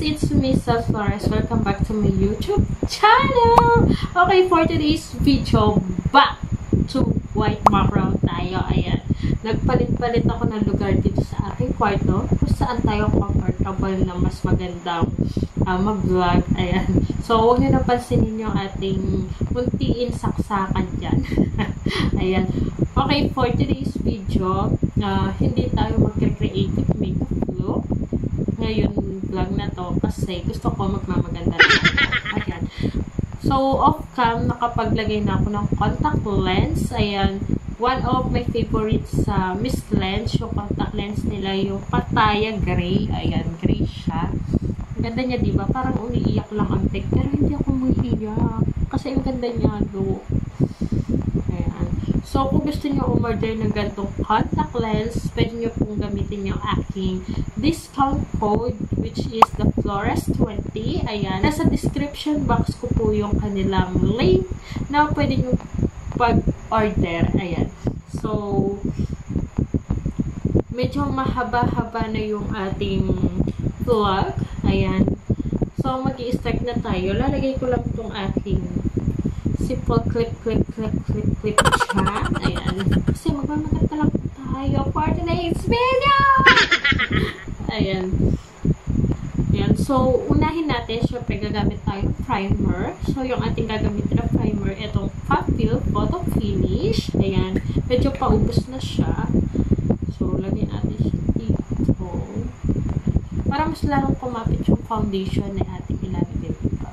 it's me, Sal Flores. Welcome back to my YouTube channel! Okay, for today's video, back to white background tayo. Ayan. Nagpalit-palit ako ng lugar dito sa aking kwarto kung saan tayo comfortable na mas magandang mag-vlog. Ayan. So, huwag nyo napansinin yung ating muntiin saksakan dyan. Ayan. Okay, for today's video, hindi tayo mag-creative makeup look ngayon vlog na to kasi gusto ko magmamaganda rin. Ayan. So, off-cam, nakapaglagay na ako ng contact lens. Ayan. One of my favorites sa Miss Lens, yung contact lens nila, yung Pattaya Gray. Ayan, gray siya. Ang ganda niya, diba? Parang umiiyak lang ang tek. Pero hindi ako umiiyak. Kasi ang ganda niya, do. Ayan. So, kung gusto niyo umorder ng ganitong contact lens, pwede niyo pong gamitin yung aking discount code, which is the Flores20. Ayan. Nasa description box ko po yung kanilang link na pwede niyo pag-order. Ayan. So, medyo mahaba-haba na yung ating vlog. Ayan. So, mag-i-start na tayo. Lalagay ko lang itong aking simple clip siya. Ayan. Kasi magmamaganda lang tayo for today's video! Ayan. Ayan. So, unahin natin, syempre gagamit tayo primer. So, yung ating gagamitin na primer, itong Papil Photo Finish. Ayan. Medyo paubos na siya. So, lagyan natin siya dito. Para mas lalong kumapit yung foundation na ating ilalagay dito.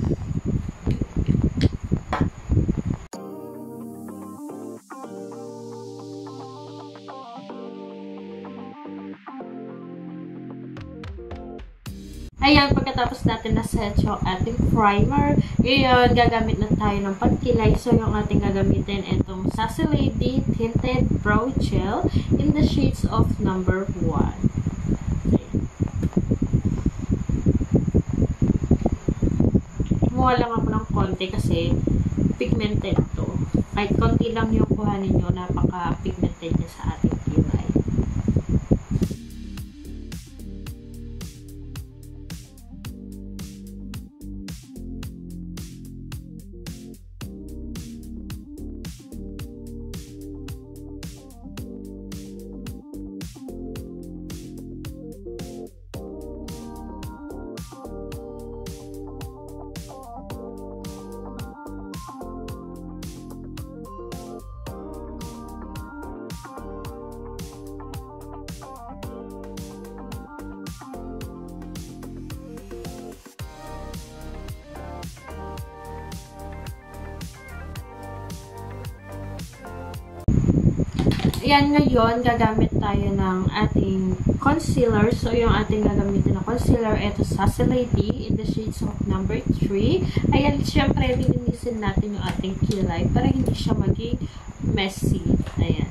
Ayan, pagkatapos natin na-set yung ating primer, ngayon, gagamit na tayo ng pagkilay. So, yung ating gagamitin, itong Sassy Lady Tinted Brow Gel in the shades of number 1. Kumuha lang ako ng konti kasi pigmented to. Kahit konti lang yung kuhanin nyo, napaka-pigmented niya sa ating kilay. Ayan, ngayon, gagamit tayo ng ating concealer. So, yung ating gagamitin na concealer, ito Sassy Lady in the shades of number 3. Ayan, syempre, lilinisin natin yung ating kilay para hindi siya maging messy. Ayan.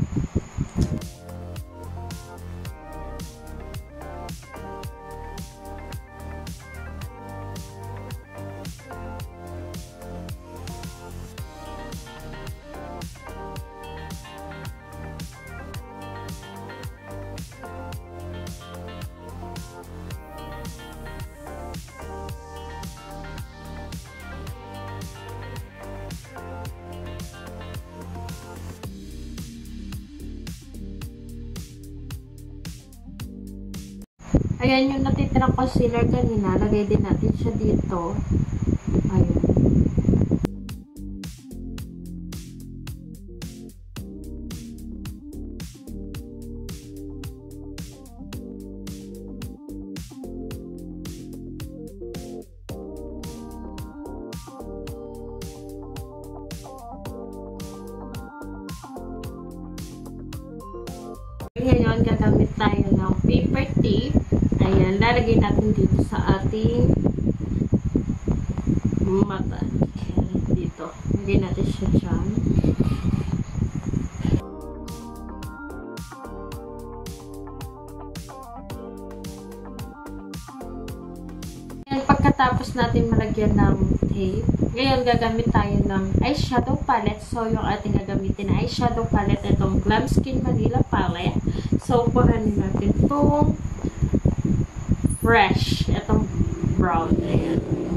Ayan, yung natitirang concealer kanina, lagay din natin siya dito. Ayan. Ngayon, gagamit tayo ng paper tape. Ayan, lalagay natin dito sa ating mata. Ayan, dito. Lagay natin siya dyan. Ayan, pagkatapos natin malagyan ng tape, ngayon gagamit tayo ng eyeshadow palette. So, yung ating gagamitin na eyeshadow palette, itong Glam Skin Manila palette. So, kuhanin natin itong fresh. Itong brown. Ayan.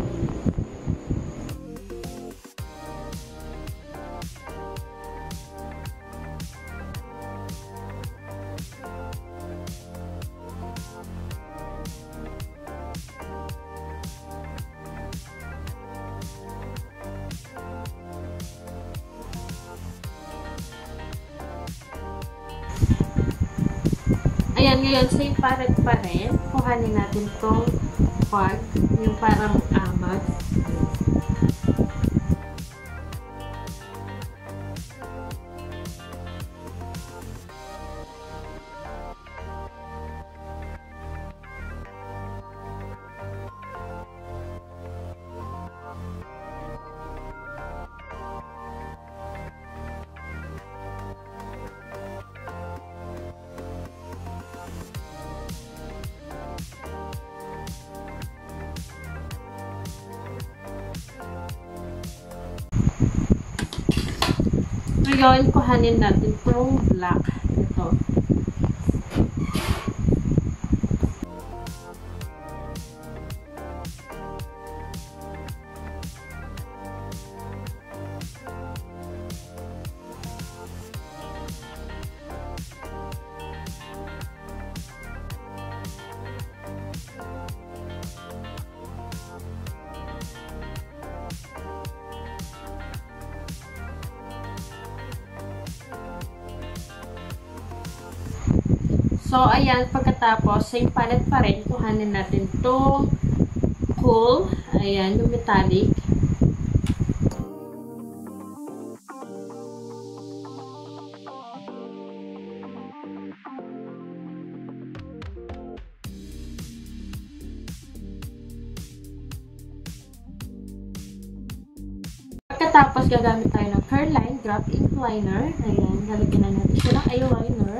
Ayan, ngayon, same palette pa rin. Kuhanin natin tong fog, yung parang amag. Ngayon, kuhanin natin itong black. Ito. So, ayan, pagkatapos, same palette pa rin, kuhanin natin itong cool, ayan, yung metallic. Pagkatapos, gagamit tayo ng Careline Drop Ink Liner. Ayan, lalagyan na natin siya ng eyeliner.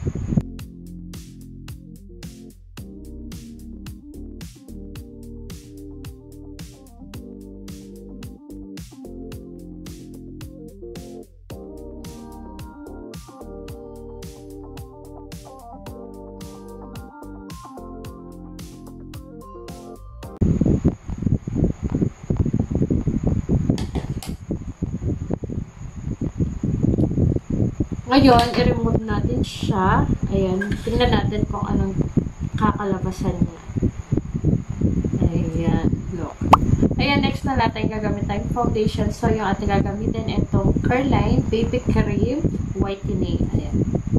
Ngayon, i-remove natin siya. Ayan, tingnan natin kung anong kakalabasan niya. Ayan, look. Ayan, next na natin gagamit tayong foundation. So, yung ating gagamitin itong Careline Baby Cream Whitening. Ayan.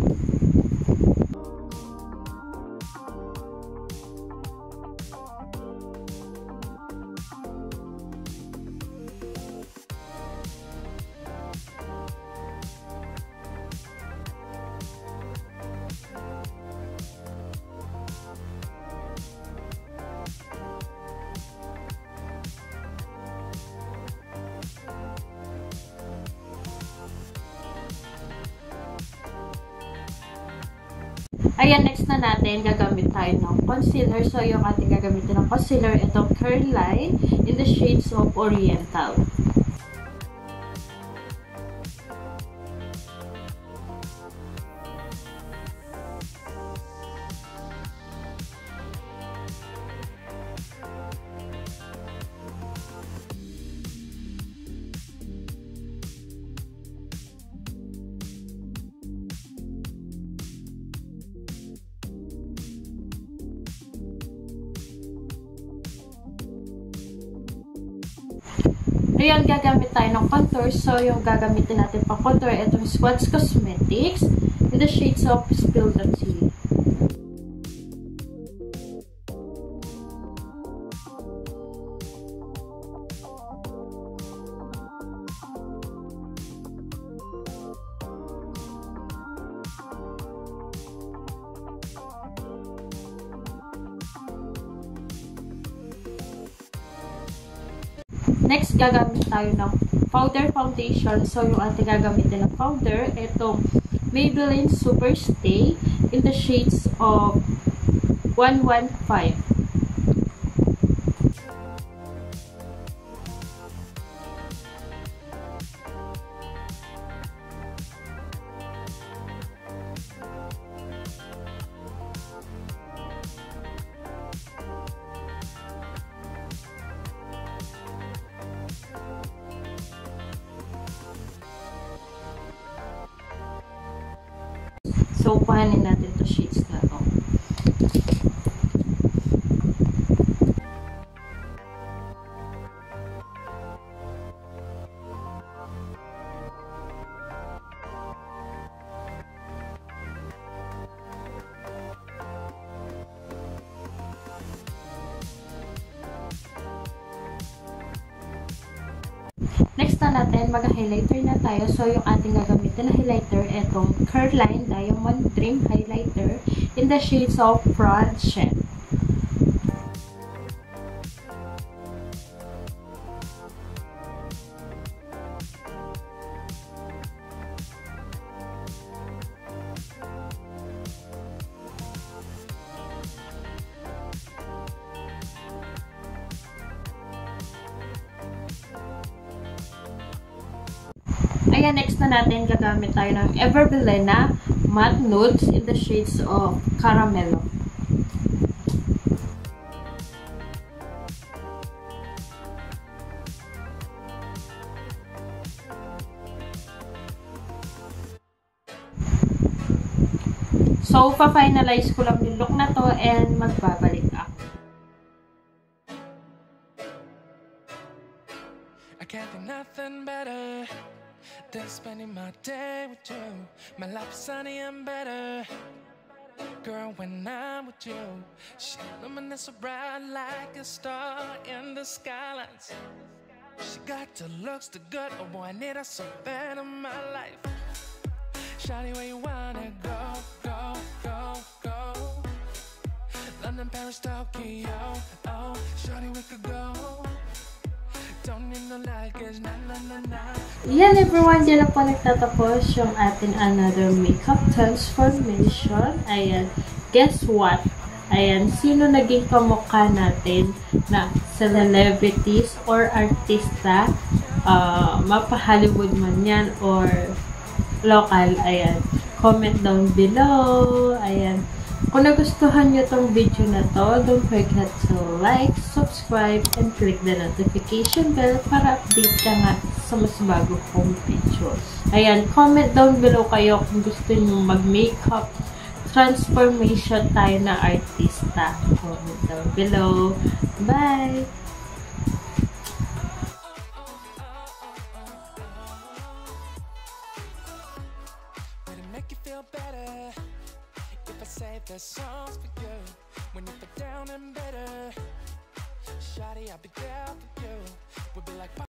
Ayan, next na natin, gagamit tayo ng concealer. So, yung ating gagamitin ng concealer, itong Careline in the shades of Oriental. Ayan, gagamit tayo ng contour. So, yung gagamitin natin pang contour, itong Swatch Cosmetics in the shades of Spill the Tea. Next, gagamit tayo ng powder foundation. So, yung ating gagamitin ng powder, itong Maybelline Super Stay in the shades of 115. So, kuhanin natin to sheets na to. Next na natin, mag-highlighter na tayo. So, yung ating gagamitin na highlighter, itong Curline Diamond Dream Highlighter in the shades of Fraud Chef. Ayan, next na natin, gagamit tayo ng Everbelena Matte Nudes in the shades of Caramelo. So, pa-finalize ko lang yung look na to and magbabalik ako. I can't think nothing better than spending my day with you. My life is sunny and better, girl, when I'm with you. She luminous so bright like a star in the skylines. She got the looks, the good, oh boy, I need her so bad in my life. Shawty, where you wanna go, go, go, go? London, Paris, Tokyo, oh, shawty, we could go. Yan everyone, dyan na po nagtatapos yung ating another makeup transformation. Ayan, guess what? Ayan, sino naging kamukha natin na celebrities or artista, mapa-Hollywood man yan or local, ayan, comment down below. Ayan, kung nagustuhan nyo tong video na to, don't forget to like, subscribe, and click the notification bell para update ka nga sa mas bago kong videos. Ayan, comment down below kayo kung gusto nyo mag-makeup transformation tayo na artista. Comment down below. Bye! Save the songs for you when you put down and better. Shawty, I'll be there for you. We'll be like